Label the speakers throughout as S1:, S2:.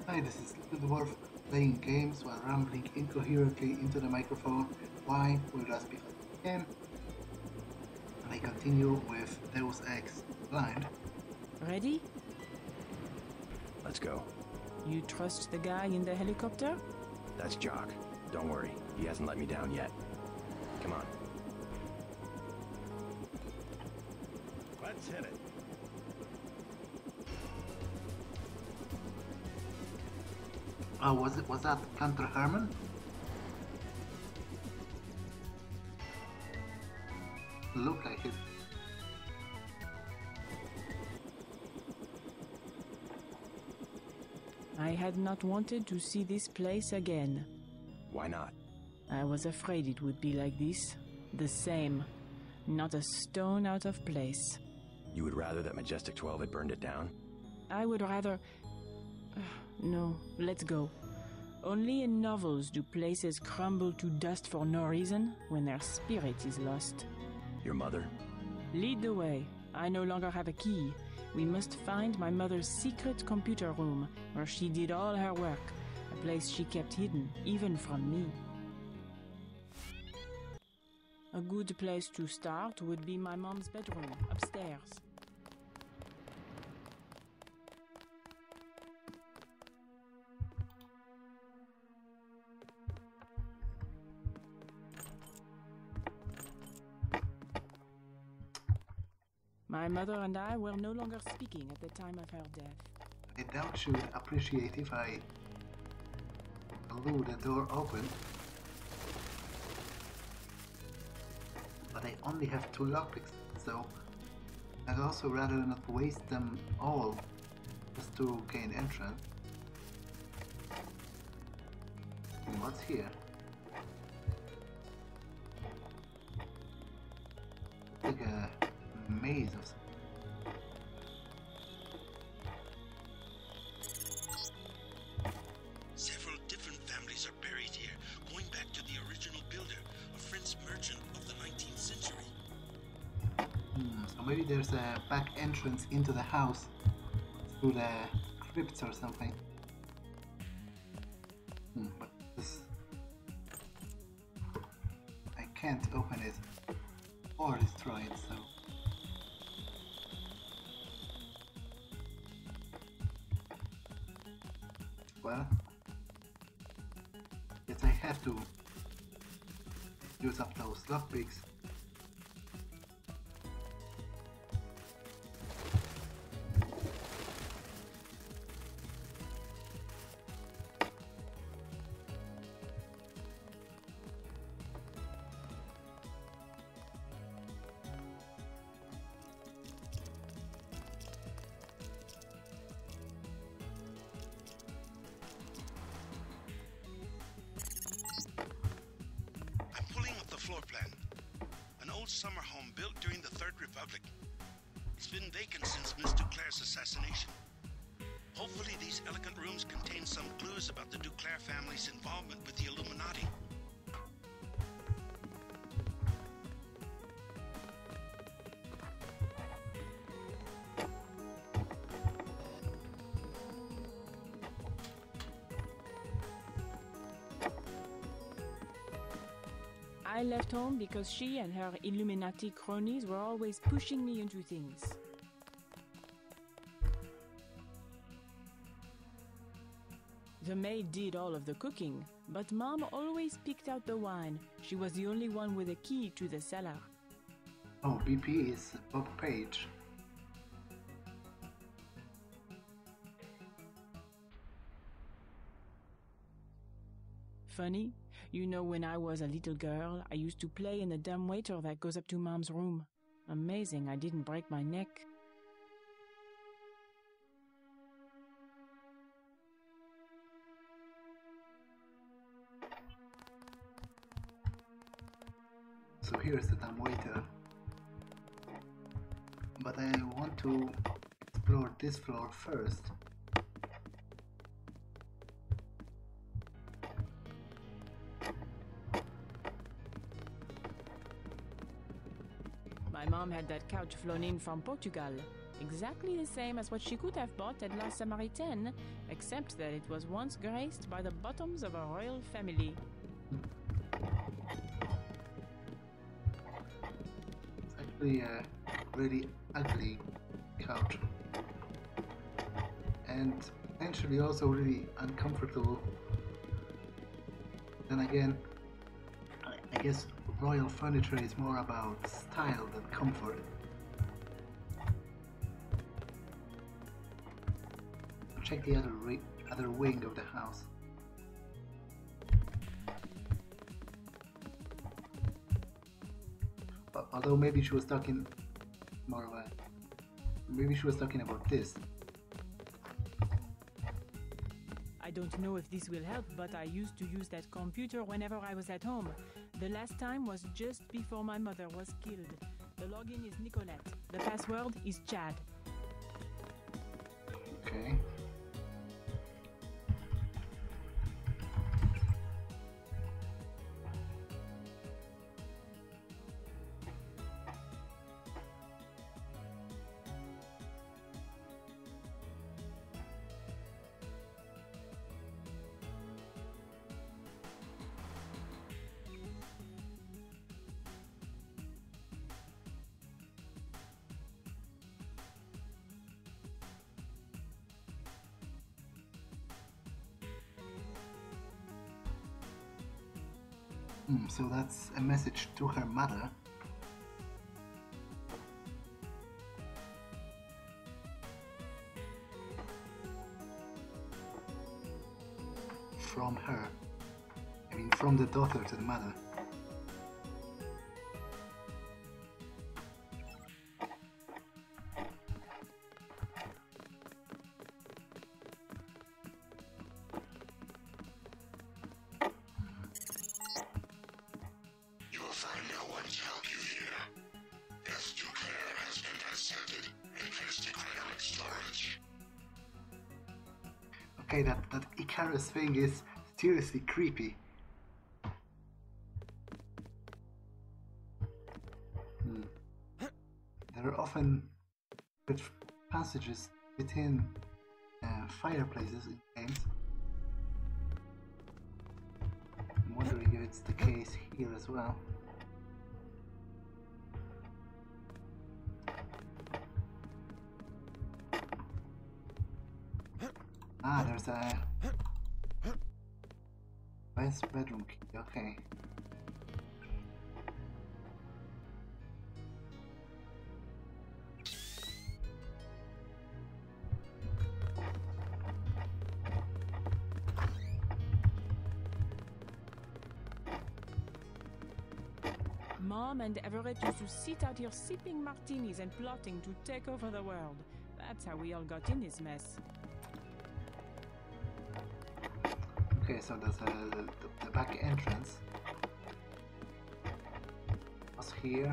S1: Hi, this is Little Dwarf playing games while rambling incoherently into the microphone. Why will us because we can? And I continue with Deus Ex Blind.
S2: Ready?
S3: Let's go.
S2: You trust the guy in the helicopter?
S3: That's Jock. Don't worry, he hasn't let me down yet. Come on. Let's hit it.
S1: Oh, was that Planter Herman? Look like it.
S2: I had not wanted to see this place again.
S3: Why not?
S2: I was afraid it would be like this. The same. Not a stone out of place.
S3: You would rather that Majestic 12 had burned it down?
S2: I would rather... No, let's go. Only in novels do places crumble to dust for no reason when their spirit is lost.
S3: Your mother?
S2: Lead the way. I no longer have a key. We must find my mother's secret computer room, where she did all her work, a place she kept hidden, even from me. A good place to start would be my mom's bedroom, upstairs. My mother and I were no longer speaking at the time of her death.
S1: I doubt she would appreciate if I blew the door open. But I only have 2 lockpicks, so I'd also rather not waste them all just to gain entrance. And what's here? Like a maze of something.
S4: Several different families are buried here, going back to the original builder, a French merchant of the 19th century.
S1: So maybe there's a back entrance into the house through the crypts or something. But this... I can't open it or destroy it, so... Well, guess I have to use up those lockpicks.
S4: Floor plan. An old summer home built during the Third Republic. It's been vacant since Miss DuClare's assassination. Hopefully these elegant rooms contain some clues about the DuClare family's involvement with the Illuminati.
S2: I left home because she and her Illuminati cronies were always pushing me into things. The maid did all of the cooking, but Mom always picked out the wine. She was the only one with a key to the cellar.
S1: Oh, BP is Bob Page.
S2: Funny, you know, when I was a little girl, I used to play in the dumbwaiter that goes up to Mom's room. Amazing I didn't break my neck.
S1: So here's the dumbwaiter. But I want to explore this floor first.
S2: My mom had that couch flown in from Portugal. exactly the same as what she could have bought at La Samaritaine, except that it was once graced by the bottoms of a royal family.
S1: It's actually a really ugly couch. And potentially also really uncomfortable. Then again, I guess royal furniture is more about style than comfort. Check the other wing of the house. Although maybe she was talking more of a... Maybe she was talking about this.
S2: I don't know if this will help, but I used to use that computer whenever I was at home. The last time was just before my mother was killed. The login is Nicolette. The password is Chad.
S1: Okay. So that's a message to her mother. From her. I mean, from the daughter to the mother. Okay, that Icarus thing is seriously creepy. There are often passages within fireplaces in games. I'm wondering if it's the case here as well. Ah, there's a west bedroom key, okay.
S2: Mom and Everett used to sit out here sipping martinis and plotting to take over the world. That's how we all got in this mess.
S1: Okay, so there's the back entrance. What's here?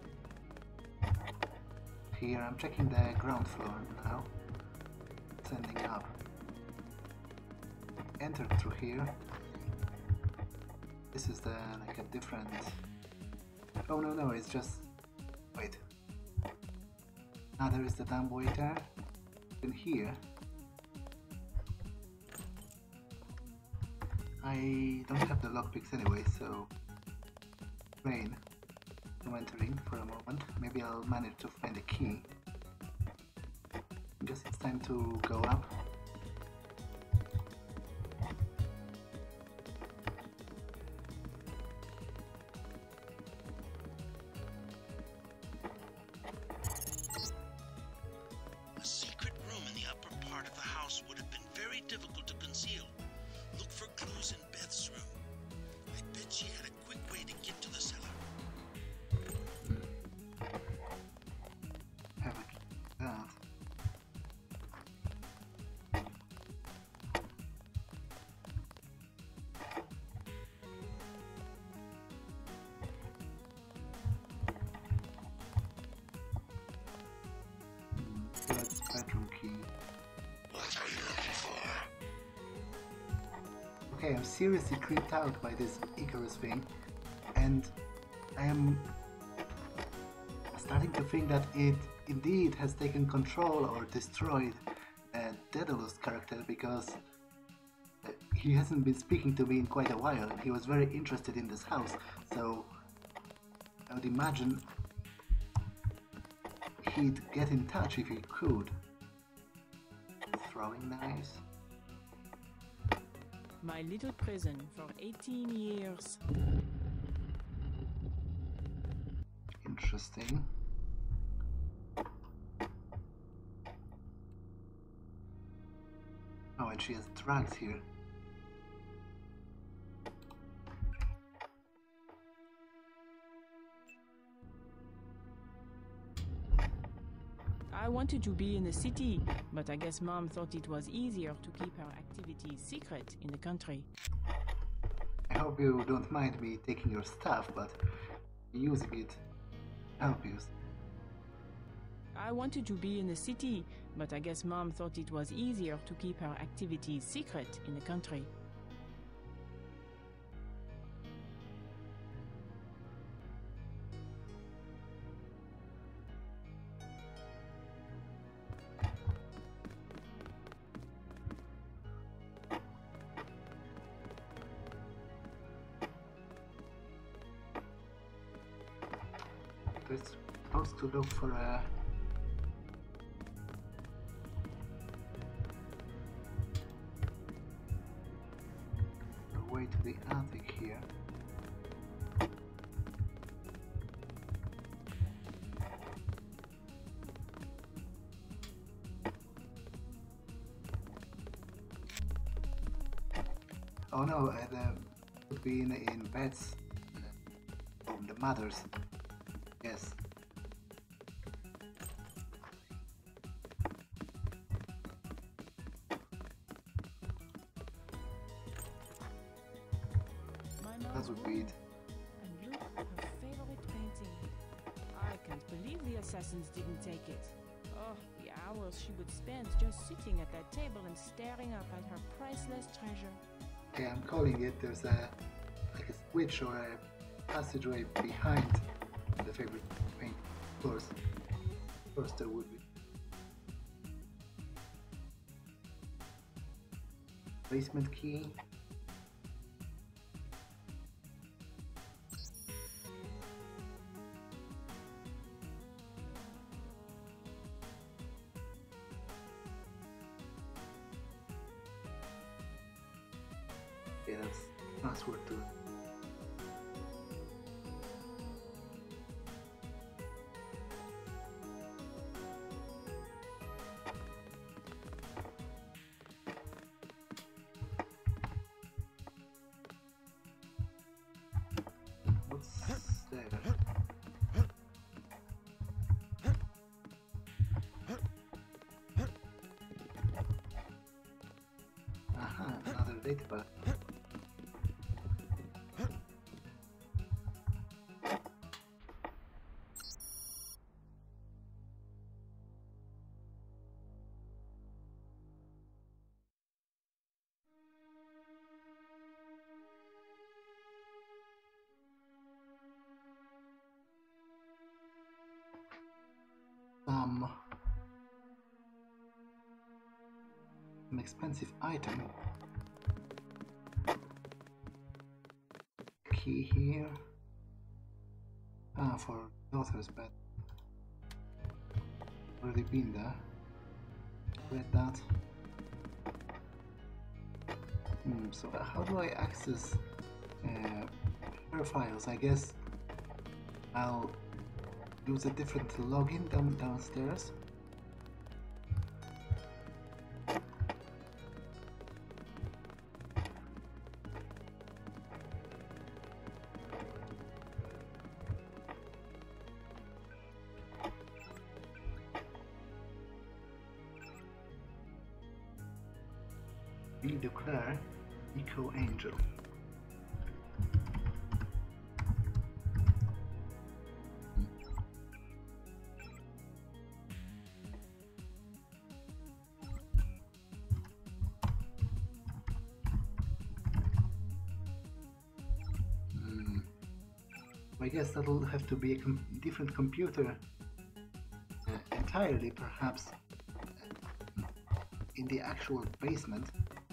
S1: Here, I'm checking the ground floor now. Sending up. Enter through here. This is the like a different. Oh no, it's just. Wait. Now there is the dumb waiter. In here. I don't have the lockpicks anyway, so rain. I'm entering for a moment. Maybe I'll manage to find a key. I guess it's time to go up.
S4: A secret room in the upper part of the house would have been very difficult to conceal. Look for clues in Beth's room. I bet she had a quick way to get to the cellar.
S1: Have a key for that. That's bedroom key.
S4: What are you looking for?
S1: Okay, I'm seriously creeped out by this Icarus thing, and I am starting to think that it indeed has taken control or destroyed Daedalus' character, because he hasn't been speaking to me in quite a while and he was very interested in this house, so I would imagine he'd get in touch if he could. Throwing knives.
S2: My little prison for 18 years.
S1: Interesting. Oh, and she has drugs here.
S2: I wanted to be in the city, but I guess Mom thought it was easier to keep her activities secret in the country.
S1: I hope you don't mind me taking your stuff, but using it help you.
S2: I wanted to be in the city, but I guess Mom thought it was easier to keep her activities secret in the country.
S1: We're supposed to look for a way to the attic here. Oh no, would be in beds from the mothers. Yes. That would be it.
S2: And look, her favorite painting. I can't believe the assassins didn't take it. Oh, the hours she would spend just sitting at that table and staring up at her priceless treasure.
S1: Okay, I'm calling it. There's like a switch or a passageway behind the favorite paint floors. First there would be. Basement key. Yeah, that's password to it. What's there? Aha, another data pad. An expensive item. Key here. Ah, for daughter's bed. Already been there. Read that. So how do I access her files? I guess I'll use a different login downstairs. DuClare, Eco Angel. I guess that'll have to be a different computer entirely, perhaps in the actual basement.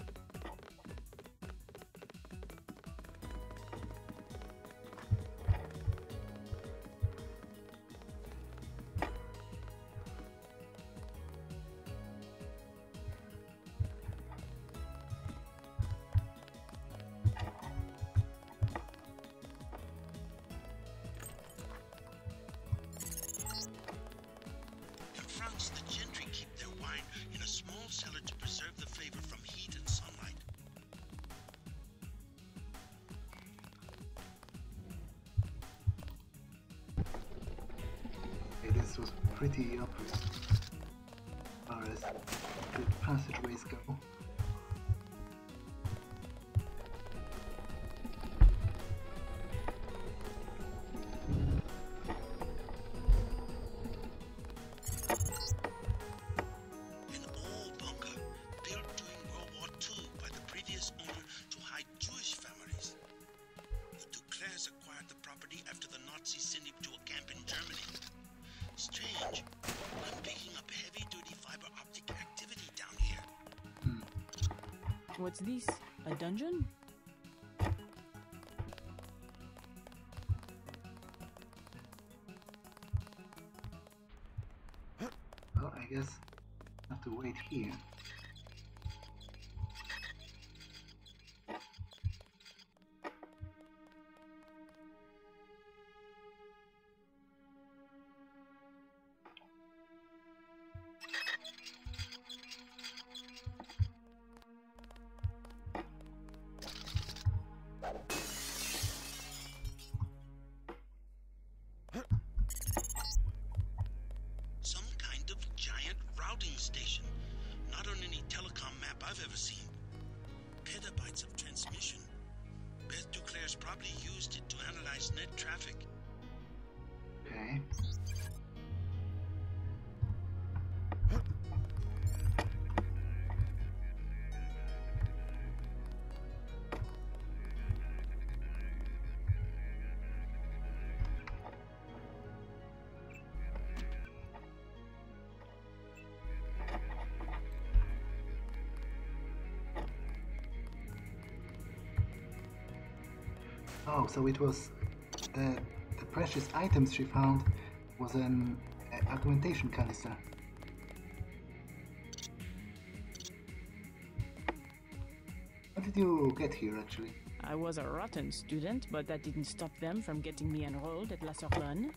S1: This was pretty obvious as far as good passageways go.
S4: An old bunker built during World War II by the previous owner to hide Jewish families. The DuClares acquired the property after the Nazis sent him to a camp in Germany. Strange. I'm picking up heavy-duty fiber optic activity down here.
S2: What's this? A dungeon?
S1: Well, I guess I have to wait here.
S4: Station. Not on any telecom map I've ever seen. Petabytes of transmission. Beth DuClare's probably used it to analyze net traffic.
S1: Okay. Oh, so it was the precious items she found was an augmentation canister. How did you get here, actually?
S2: I was a rotten student, but that didn't stop them from getting me enrolled at La Sorbonne.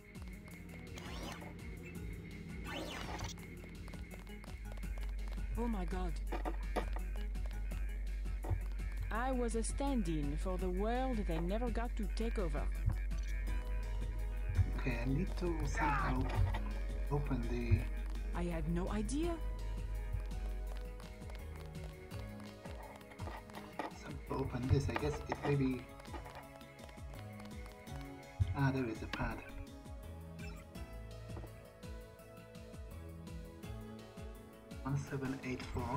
S2: Oh my god. I was a stand-in for the world they never got to take over.
S1: Okay, I need to somehow open the...
S2: I had no idea.
S1: Open this, I guess it may be... Ah, there is a pad. One 784.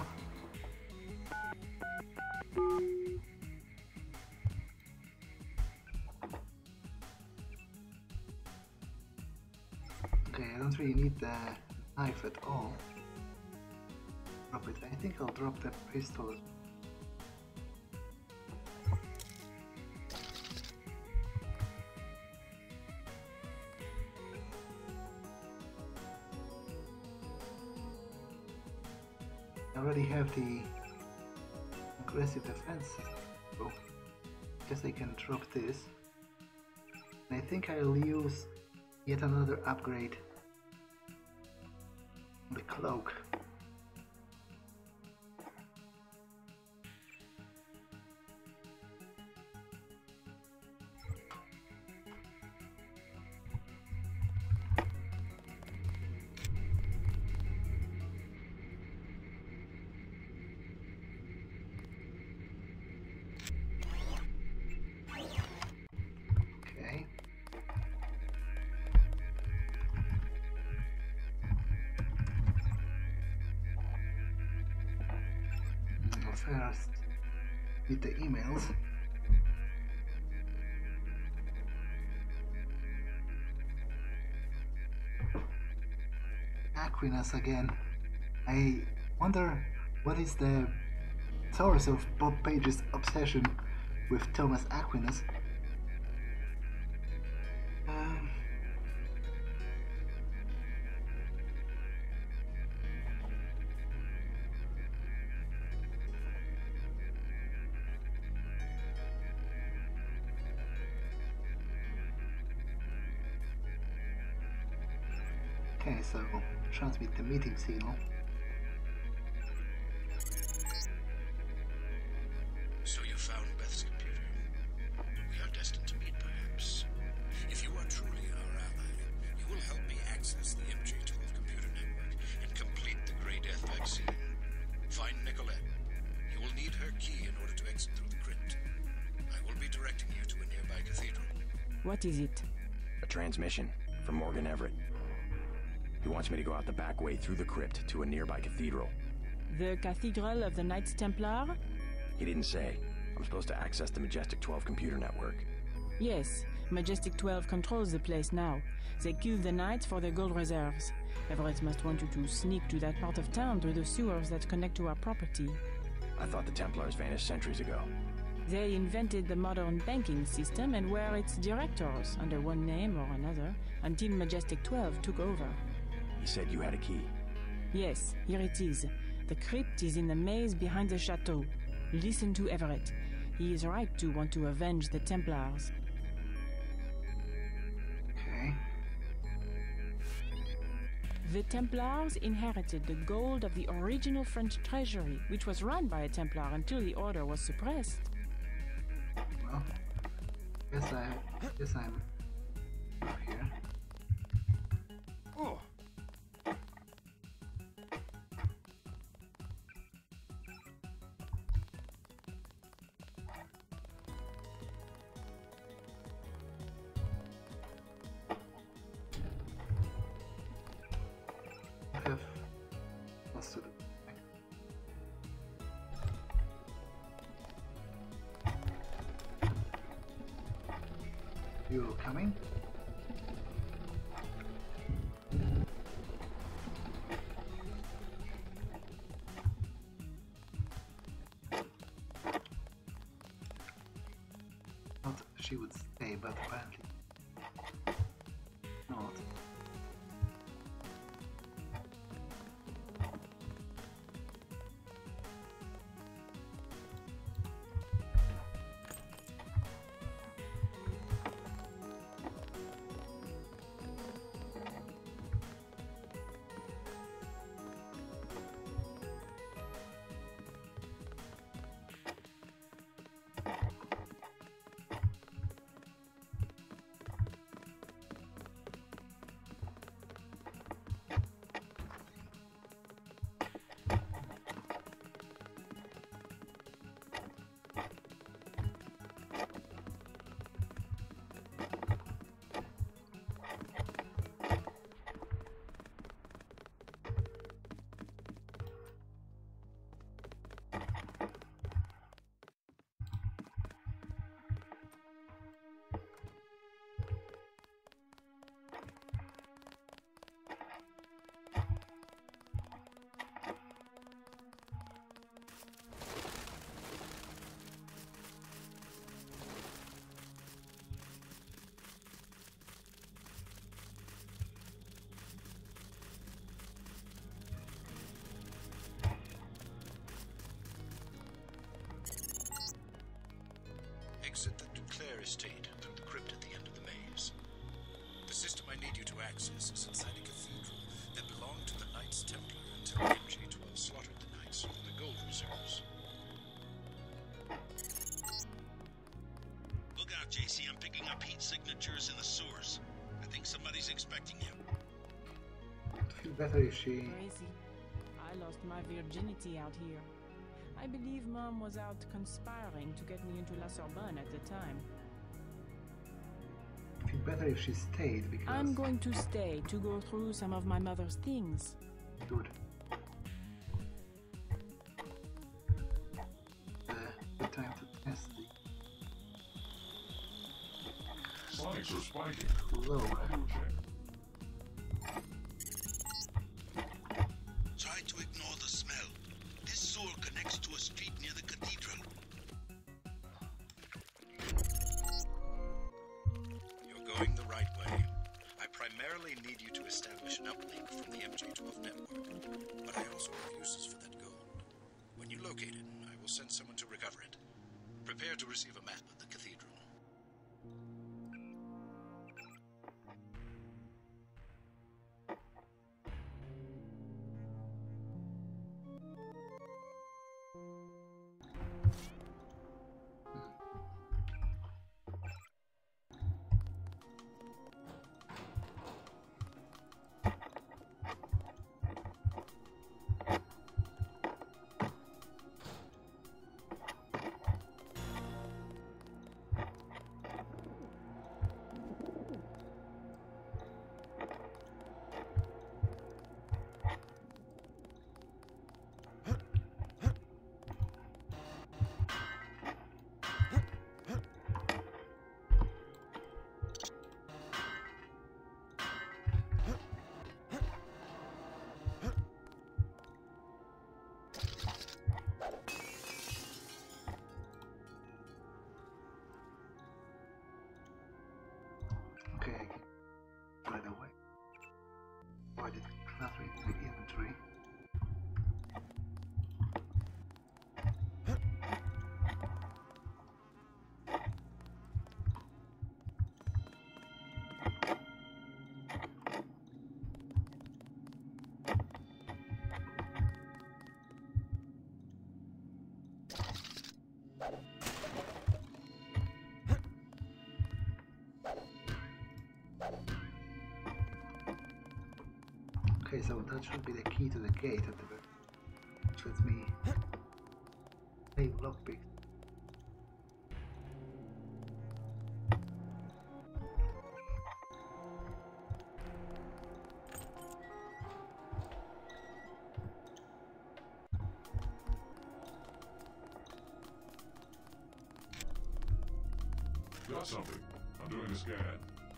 S1: Okay, I don't really need the knife at all. Drop it. I think I'll drop the pistol. I already have the aggressive defense, so I guess I can drop this. And I think I'll use yet another upgrade on the cloak. First, read the emails. Aquinas again. I wonder what is the source of Bob Page's obsession with Thomas Aquinas. Okay, so transmit the meeting signal.
S4: So you found Beth's computer. We are destined to meet, perhaps. If you are truly our ally, you will help me access the MJ-12 computer network and complete the Grey Death vaccine. Find Nicolette. You will need her key in order to exit through the crypt. I will be directing you to a nearby cathedral.
S2: What is it?
S3: A transmission from Morgan Everett. He wants me to go out the back way through the crypt to a nearby cathedral.
S2: The Cathedral of the Knights Templar?
S3: He didn't say. I'm supposed to access the Majestic 12 computer network.
S2: Yes, Majestic 12 controls the place now. They kill the Knights for their gold reserves. Everett must want you to sneak to that part of town through the sewers that connect to our property.
S3: I thought the Templars vanished centuries ago.
S2: They invented the modern banking system and were its directors, under one name or another, until Majestic 12 took over.
S3: He said you had a key.
S2: Yes, here it is. The crypt is in the maze behind the chateau. Listen to Everett. He is right to want to avenge the Templars.
S1: Okay.
S2: The Templars inherited the gold of the original French treasury, which was run by a Templar until the order was suppressed.
S1: Well, guess I'm up here.
S3: Oh.
S1: Let's do it. You coming? Thought she would stay, but apparently not.
S4: Exit the DuClare estate through the crypt at the end of the maze. The system I need you to access is inside a cathedral that belonged to the Knights Templar until MJ-12 slaughtered the Knights for the gold reserves. Look out, JC. I'm picking up heat signatures in the sewers. I think somebody's expecting you.
S1: I'd feel better if she...
S2: Crazy. I lost my virginity out here. I believe Mom was out conspiring to get me into La Sorbonne at the time.
S1: I'd feel better if she stayed because...
S2: I'm going to stay to go through some of my mother's things.
S1: Good. Good time to test the...
S5: Spikes are spiking.
S1: Hello.
S4: street near the Cathedral. You're going the right way. I primarily need you to establish an uplink from the MJ12 network, but I also have uses for that gold. When you locate it, I will send someone to recover it. Prepare to receive a map of the Cathedral.
S1: Okay, right away. Why did cluttering the inventory? Okay, so that should be the key to the gate at the very, which lets me save lockpick.
S5: Got something. I'm doing a scan.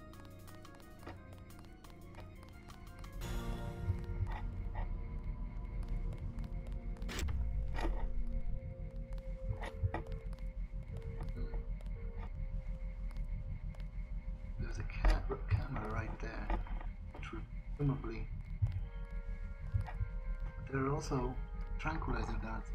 S1: There's a camera right there, which would presumably. There are also tranquilizer darts.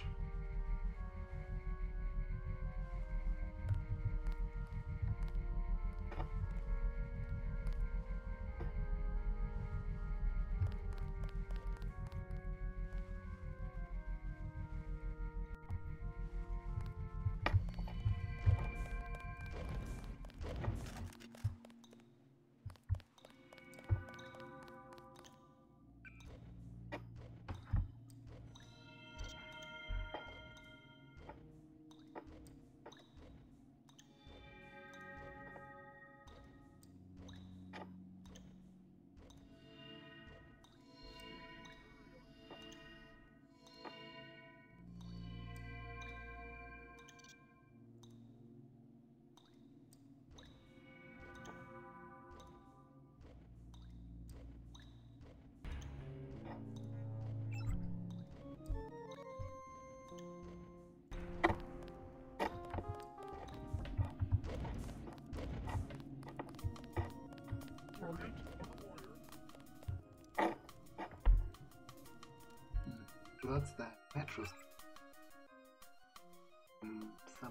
S1: So that's that metro. Some.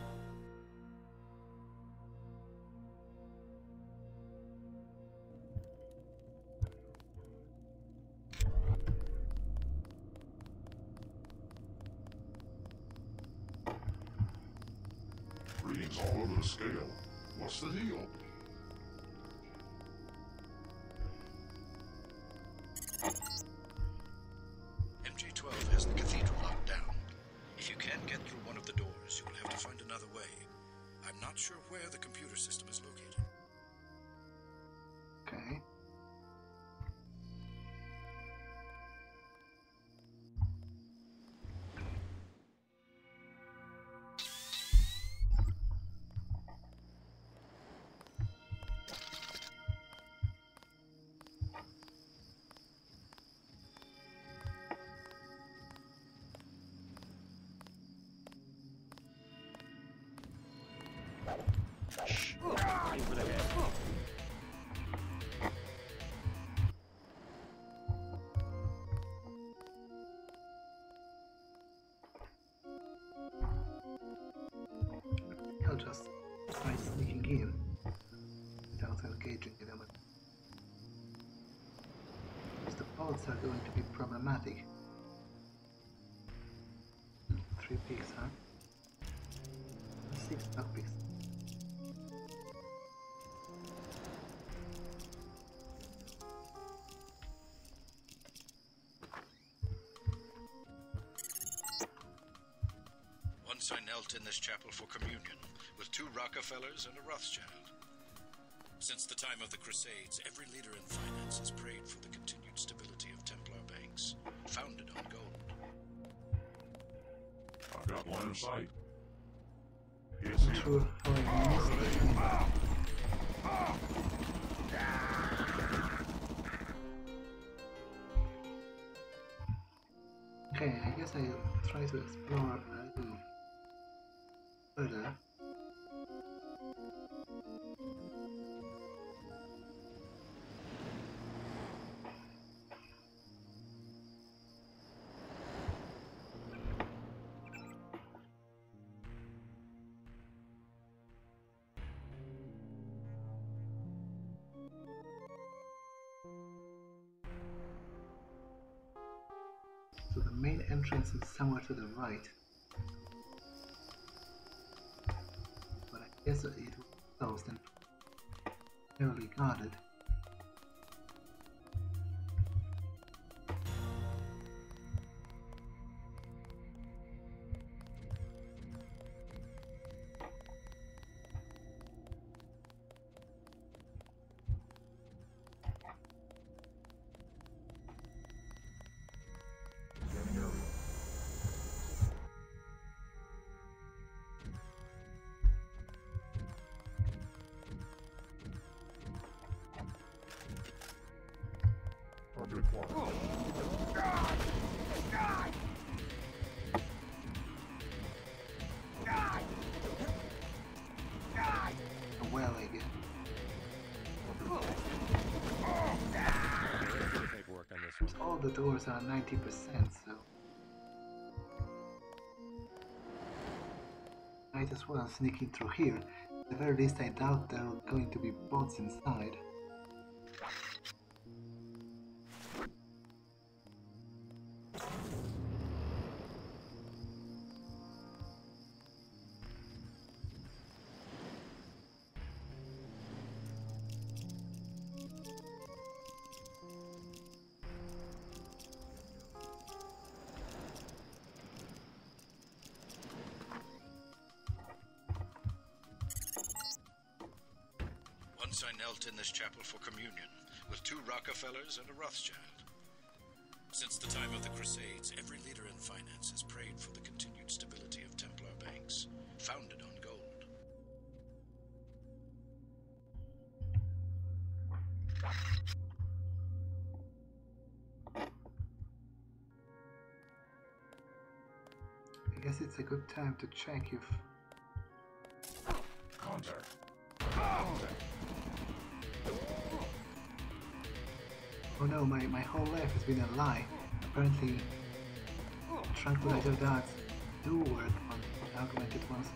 S5: Readings all over the scale. What's the deal?
S4: MJ12 has the cathedral locked down. If you can't get through one of the doors, you will have to find another way. I'm not sure where the computer system is located.
S1: Okay.
S3: Aim for the head.
S1: I'll just try sneaking in without engaging them. The bolts are going to be problematic. 3 picks, huh? 6 lockpicks.
S4: Once I knelt in this chapel for communion with 2 Rockefellers and a Rothschild. Since the time of the Crusades, every leader in finance has prayed for the continued stability of Templar banks, founded on gold.
S5: I've got line of sight. It's
S1: Not sure how I missed it. Okay, I guess I'll try to explore a little further. So the main entrance is somewhere to the right. But I guess it was closed and heavily guarded. Well, I guess.
S3: Paperwork on this one.
S1: All the doors are 90%, so might as well sneak in through here. At the very least, I doubt there are going to be bots inside.
S4: Once I knelt in this chapel for communion with 2 Rockefellers and a Rothschild. Since the time of the Crusades, every leader in finance has prayed for the continued stability of Templar banks, founded on gold.
S1: I guess it's a good time to check if...
S5: contact.
S1: Oh no, my whole life has been a lie. Apparently, tranquilizer darts do work on augmented ones.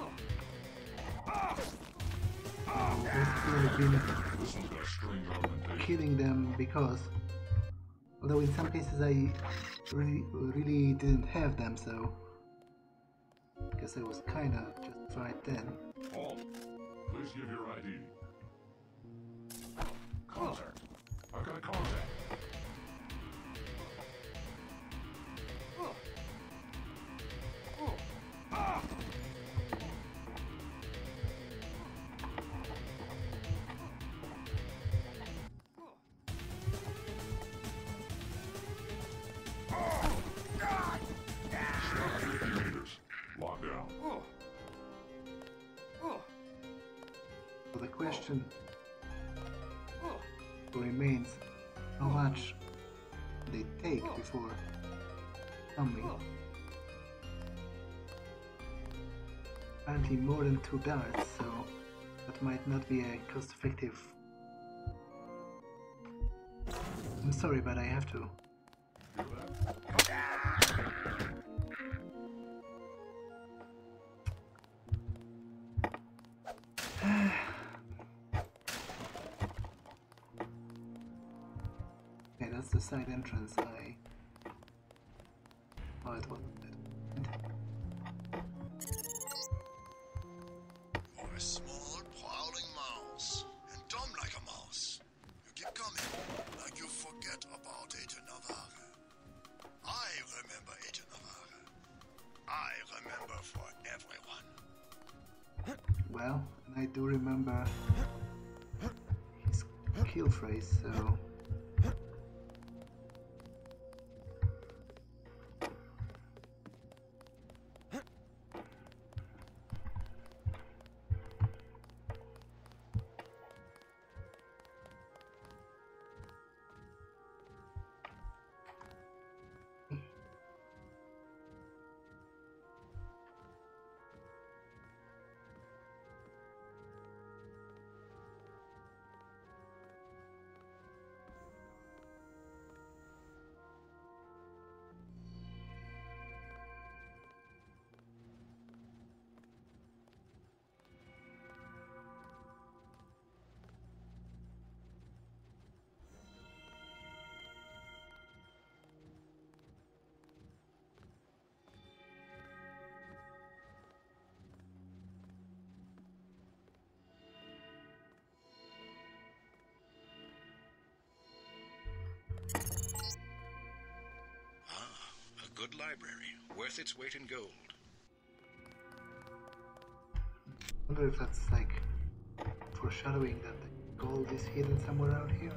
S1: Basically, I've been
S5: This one's got a string augmentation.
S1: killing them because, although in some cases I really didn't have them, so I guess I was kinda just right then.
S5: Halt. Please give your ID. Contact. I've got a contact. Stop 50 meters. Lock down.
S1: So the question remains, how much they take before coming? Apparently more than 2 darts, so that might not be a cost-effective. I'm sorry, but I have to. Okay, that's the side entrance. Oh, it wasn't it.
S6: You're a small, prowling mouse, and dumb like a mouse. You keep coming, like you forget about Agent Navarre. I remember Agent Navarre. I remember for everyone.
S1: Well, and I do remember his kill phrase, so...
S4: Good library, worth its weight in gold.
S1: I wonder if that's like foreshadowing that the gold is hidden somewhere out here.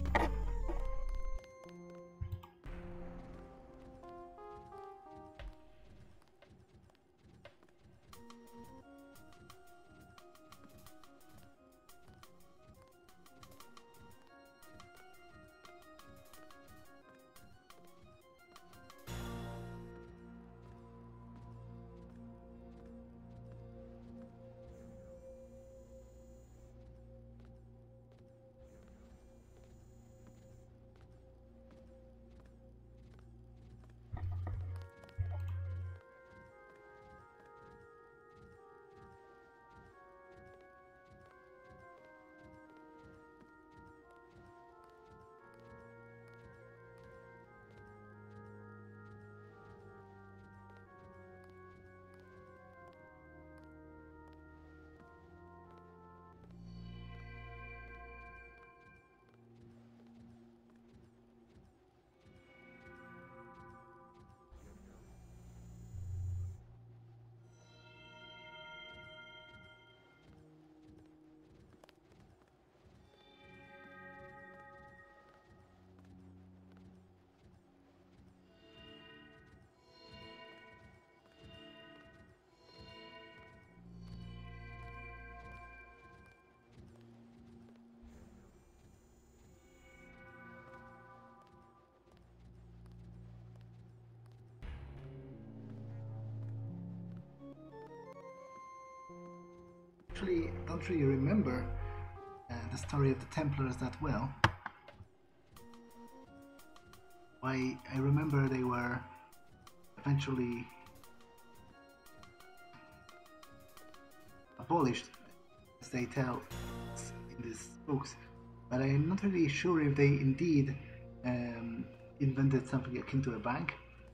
S1: Actually, I don't really remember the story of the Templars that well. I remember they were eventually abolished, as they tell in these books, but I'm not really sure if they indeed invented something akin to a bank.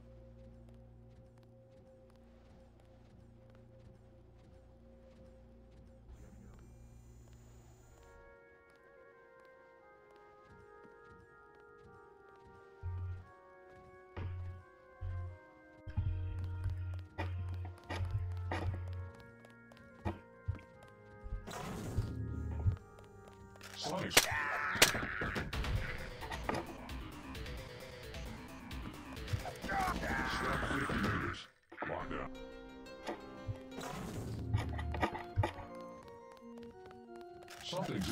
S5: Slice. Step 50 meters. Lock down. Something's...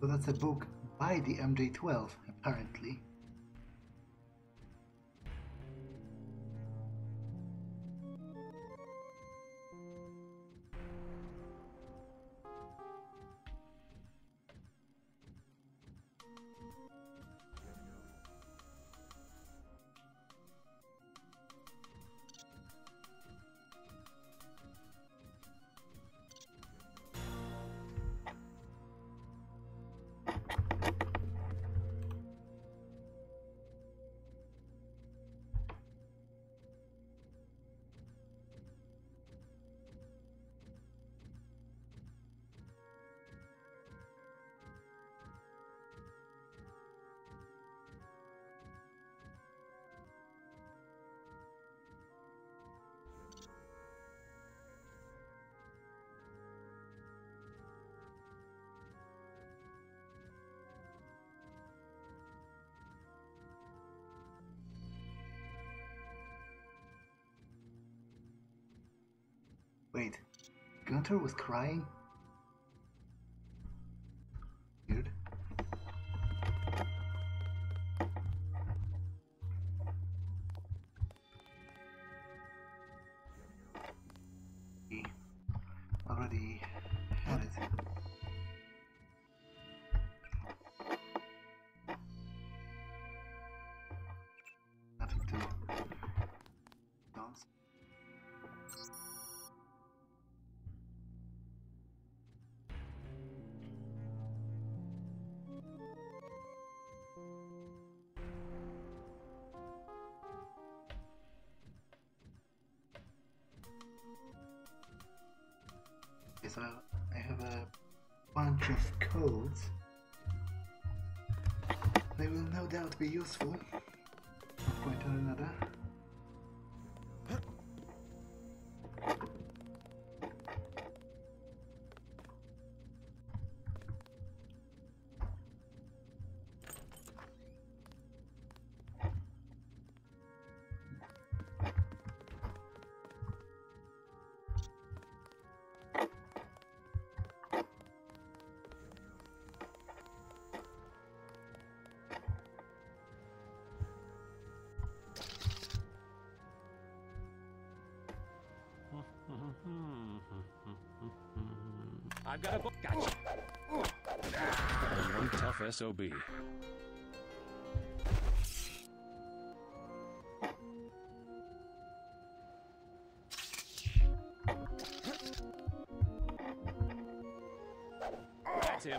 S1: So that's a book by the MJ12, apparently. Wait, Gunther was crying? Weird. He already had it. Nothing to dance. So I have a bunch of codes. They will no doubt be useful at one point or another.
S7: I've got a book. Gotcha. One tough SOB. That's him.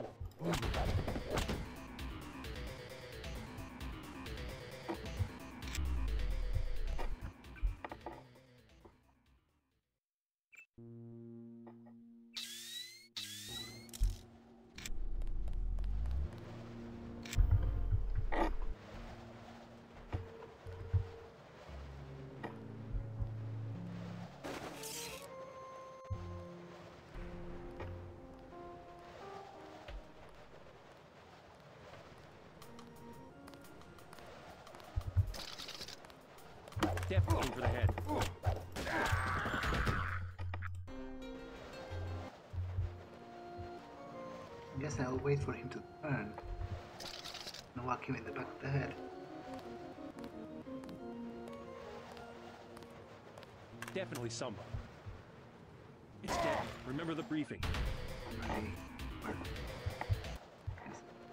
S7: Definitely for the head.
S1: I guess I'll wait for him to turn and whack him in the back of the head.
S7: Definitely somebody. It's dead. Remember the briefing.
S1: Ready? Where? Yes.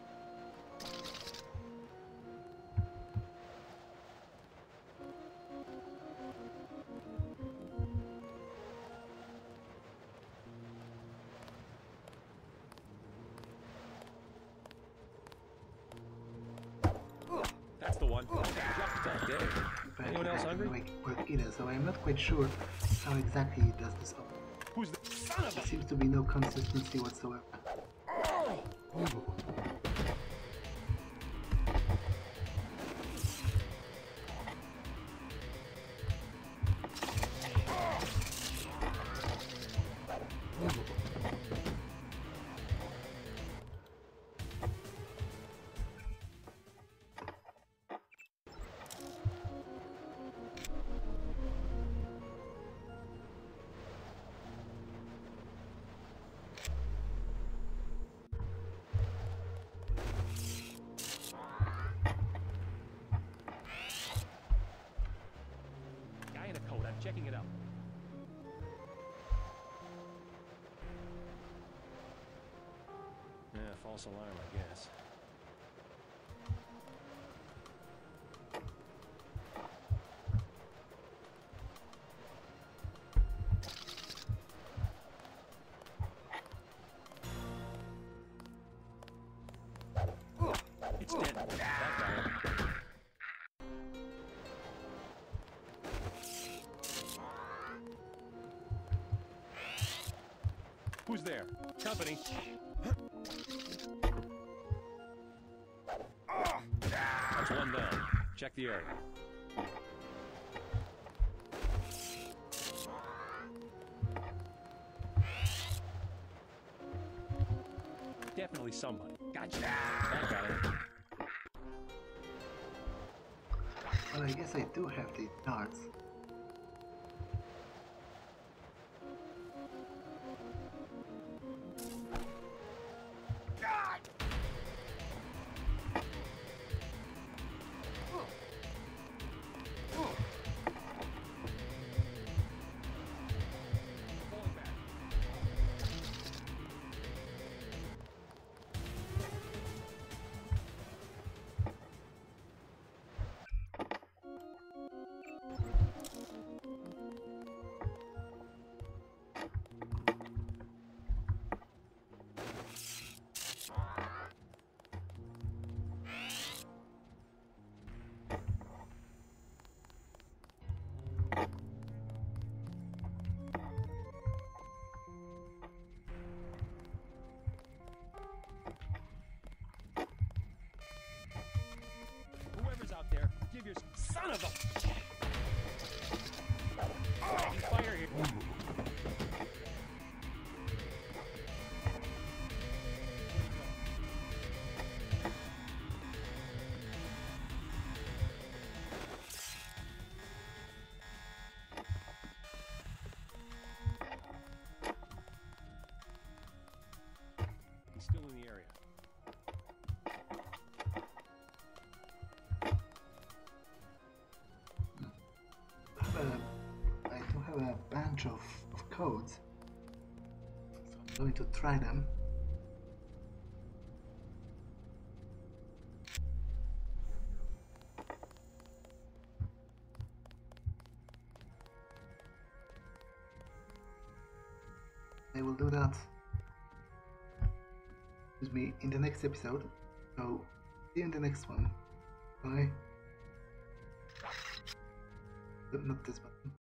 S7: That's the one. Dropped that day.
S1: But
S7: Anyone else
S1: I
S7: hungry?
S1: didn't work either, so I'm not quite sure how exactly he does this.
S7: Who's the son of
S1: There seems to be no consistency whatsoever.
S7: find a code. I'm checking it out. Yeah, false alarm, I guess. It's dead. That got it. Who's there? Company. That's one down. Check the area. Definitely somebody. Gotcha. That got it.
S1: Well, I guess I do have the darts.
S7: Whoever's out there, give your son of a... Taking fire here. He's still in the area.
S1: I do have a bunch of codes, so I'm going to try them. I will do that, excuse me, in the next episode. So see you in the next one. Bye. Not this button.